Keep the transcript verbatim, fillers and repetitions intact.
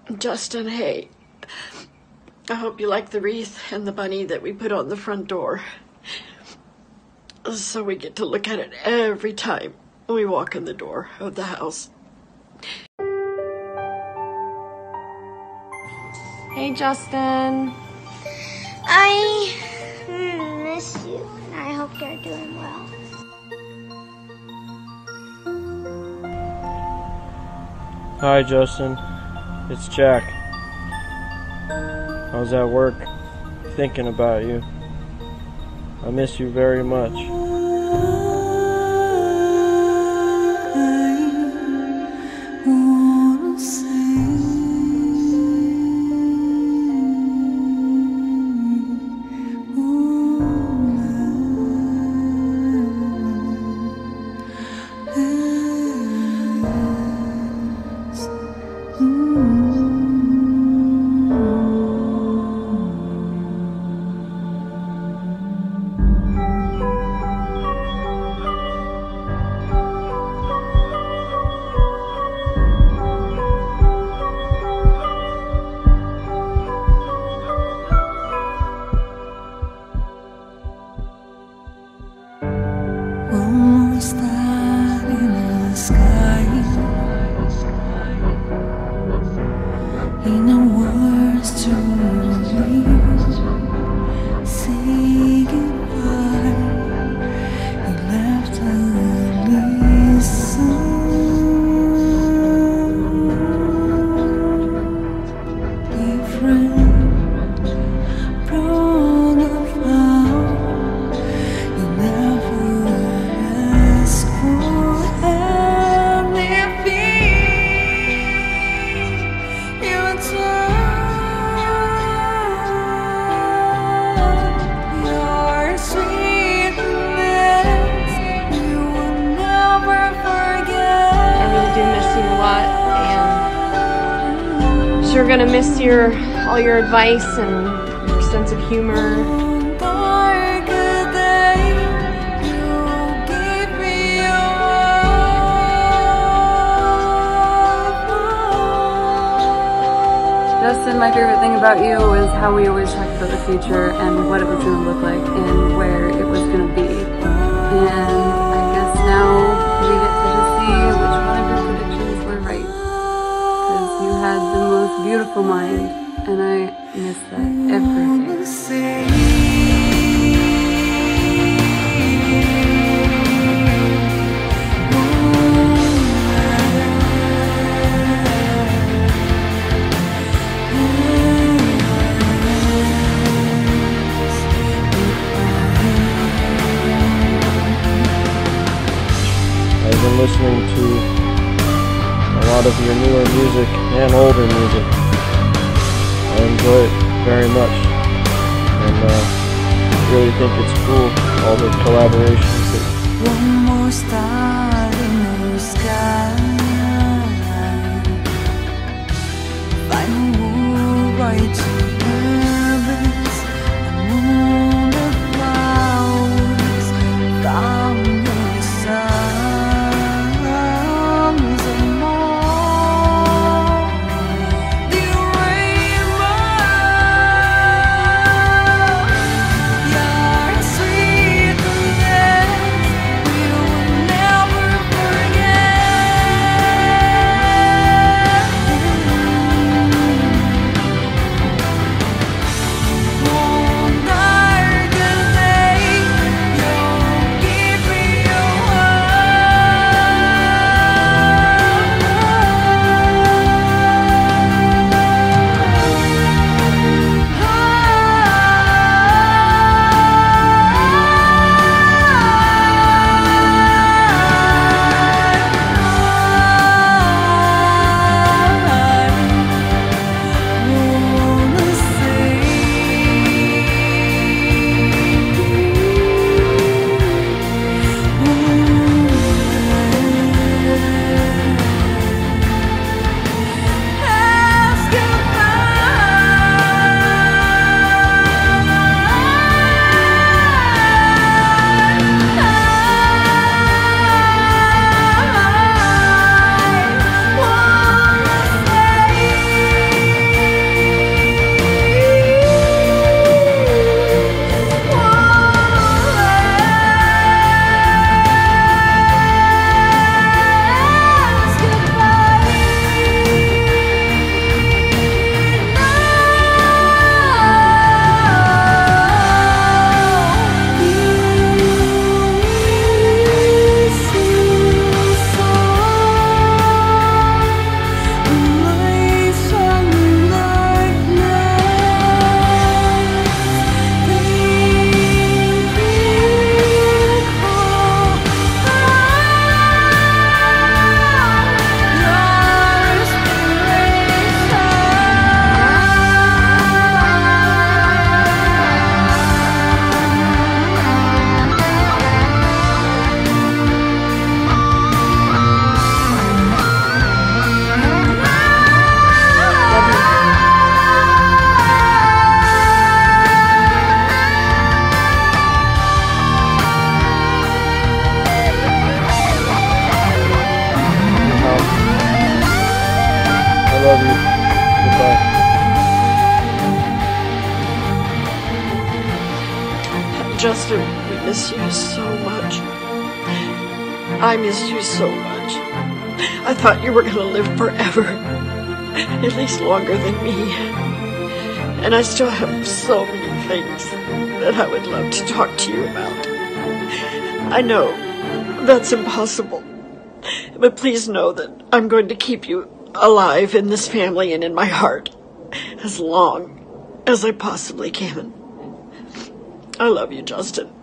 Justin, hey, I hope you like the wreath and the bunny that we put on the front door. So we get to look at it every time we walk in the door of the house. Hey, Justin. I miss you, and I hope you're doing well. Hi, Justin. It's Jack. I was at work thinking about you. I miss you very much. We're gonna miss your all your advice and your sense of humor. Justin, my favorite thing about you was how we always talked about the future and what it was going to look like and where it was going to be. And I guess now we get to just see which one of your predictions were right. Because you had the most beautiful mind, and I miss that every day. I've been listening to a lot of your newer music and older music. I enjoy it very much, and uh, I really think it's cool, all the collaborations. That One more star in the sky, final right to purpose, the moon, the flowers, from the sun. You're sweet and we will never Justin, we miss you so much. I miss you so much. I thought you were going to live forever, at least longer than me. And I still have so many things that I would love to talk to you about. I know that's impossible, but please know that I'm going to keep you alive in this family and in my heart as long as I possibly can. I love you, Justin.